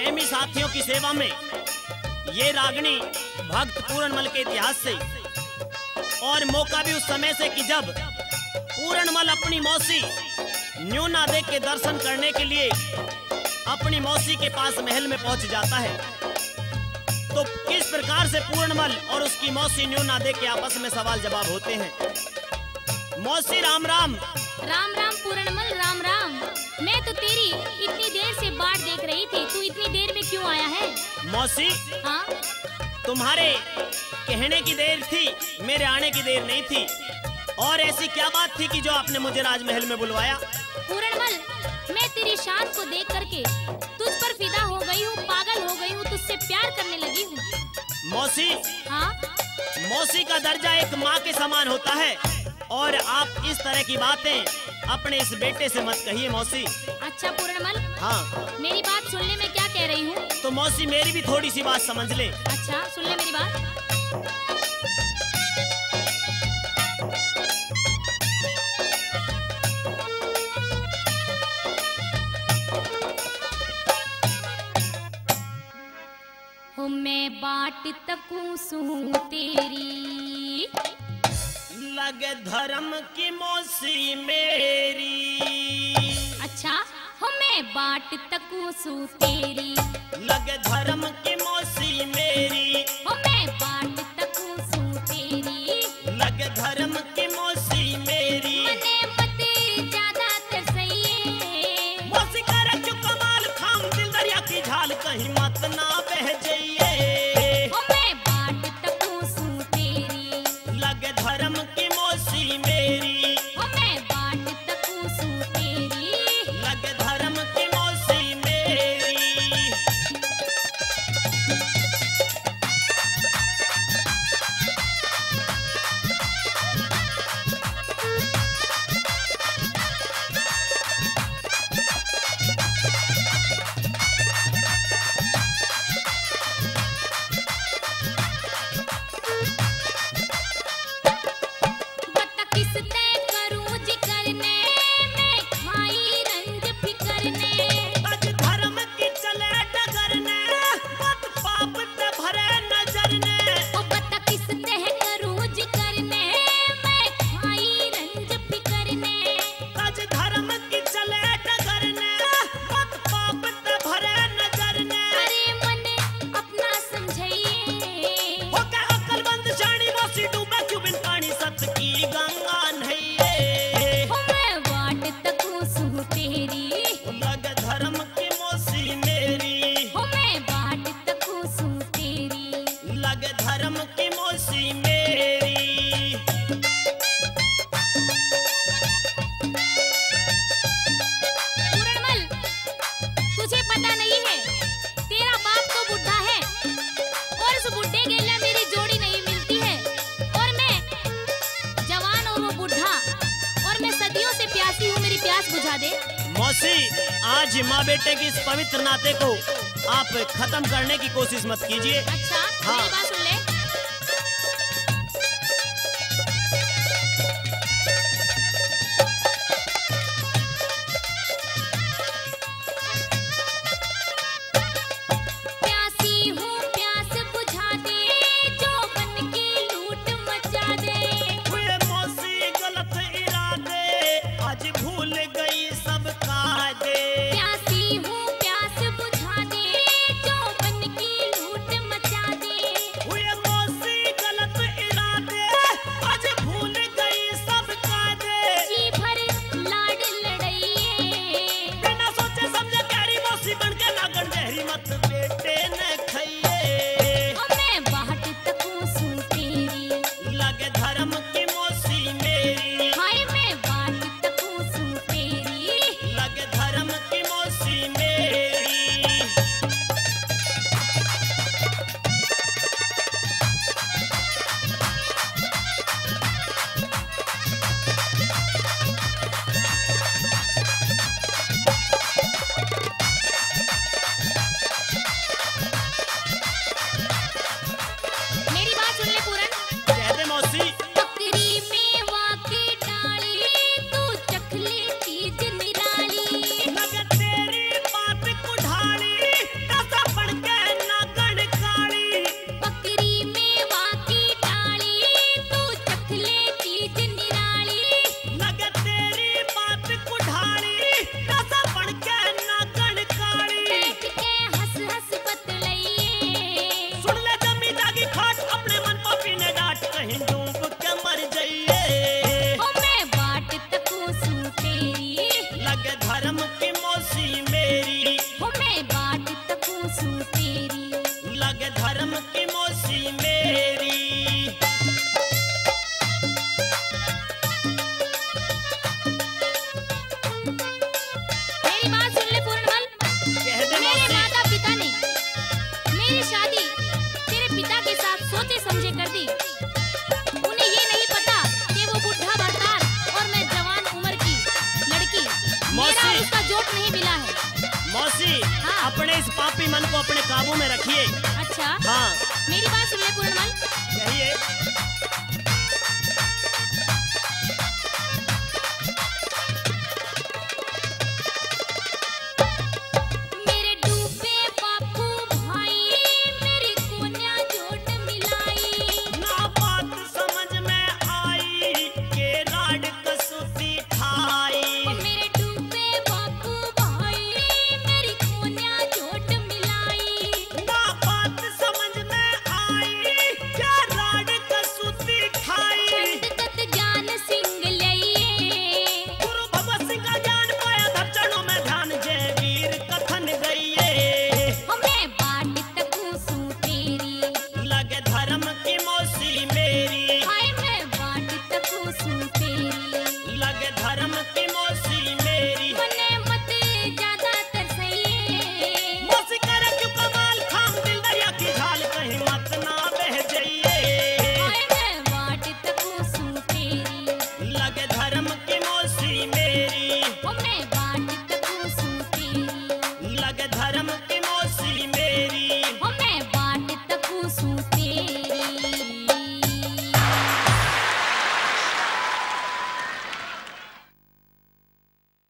प्रेमी साथियों की सेवा में ये रागनी भक्त पूरणमल के इतिहास से, और मौका भी उस समय से कि जब पूरणमल अपनी मौसी न्यूना देख के दर्शन करने के लिए अपनी मौसी के पास महल में पहुंच जाता है। तो किस प्रकार से पूरणमल और उसकी मौसी न्यूना देख के आपस में सवाल जवाब होते हैं। मौसी राम राम। राम राम पूरणमल, राम राम। मैं तो तेरी इतनी देर से बाट देख रही थी, तू इतनी देर में क्यों आया है? मौसी, हाँ? तुम्हारे कहने की देर थी, मेरे आने की देर नहीं थी। और ऐसी क्या बात थी कि जो आपने मुझे राजमहल में बुलवाया? पूरणमल, मैं तेरी शान को देख करके तुझ पर फिदा हो गई हूँ, पागल हो गई हूँ, तुझसे प्यार करने लगी हूँ। मौसी, हाँ? मौसी का दर्जा एक माँ के समान होता है, और आप इस तरह की बातें अपने इस बेटे से मत कहिए मौसी। अच्छा पूरणमल, हाँ, मेरी बात सुनने में क्या कह रही हूँ? तो मौसी मेरी भी थोड़ी सी बात समझ ले। अच्छा, सुन ले मेरी बात। हो मैं बाट तकूं सूं तेरी, लगे धर्म की मौसी मेरी। अच्छा, हो मैं बाट तकूं सूं तेरी, लगे धर्म की मौसी मेरी। हो मैं बाट तकूं सूं तेरी, लगे धर्म की मौसी मेरी। मने मत ज्यादा तरसइए, मौसी करे चुप कमाल, खाम दिल दरिया की झाल, कहीं मत ना बह जाइए। हो मैं बाट तकूं सूं तेरी, लगे धर्म की मौसी मेरी। हो मैं बाट तकूं सूं तेरी, लगे धर्म की मौसी मेरी। बता किस ते करूं जिक्र ने, मैं खाई रंज फिकर ने। तज धर्म की चले डगर ने, मत पाप ते भरे नजर ने। ओ बता किस ते करूं जिक्र ने, मैं खाई रंज फिकर ने। तज धर्म की चले डगर ने, मत पाप ते भरे नजर ने। अरे मने अपना समझइए, हो के अक्लमंद शानी मौसी डूबे क्यों बिन पानी, सत की गंगा नहिए। हो मैं बाट तकूं सूं तेरी, लगे धर्म की मौसी मेरी। हो मैं बाट तकूं सूं तेरी। लगे धर्म की मौसी मेरी। पूरणमल, तुझे पता नहीं है, तेरा बाप तो बुढ़ा है, और उस बुढ़े के लिए मेरी जोड़ी नहीं मिलती है, और मैं जवान और वो बुढ़ा, और मैं सदियों से प्यासी हूँ, मेरी प्यास बुझा दे। मौसी, आज माँ बेटे की इस पवित्र नाते को आप खत्म करने की कोशिश मत कीजिए। अच्छा, हाँ। मेरी बात सुन ले। प्यासी हूँ, प्यास बुझा दे, जो बन की लूट मचा दे। हुए मौसी गलत इरादे, आज भूल गई सब कायदे। प्यासी हूँ, प्यास बुझा दे, जो बन की लूट मचा दे। हुए मौसी गलत इरादे, आज भूल गई सब कायदे। जी भर लाड लड़इए, बिना सोचे समझे गहरी मौसी बन के नागन गहरी, मत बेटे न खाइए। ओ मैं बाट तकूं सूं तेरी, लगे धर्म की मौसी मेरी। हाय मैं बाट तकूं सूं सुख नहीं मिला है। मौसी हाँ। अपने इस पापी मन को अपने काबू में रखिए। अच्छा हाँ मेरी बात सुन ले पूर्णमल। कहिए।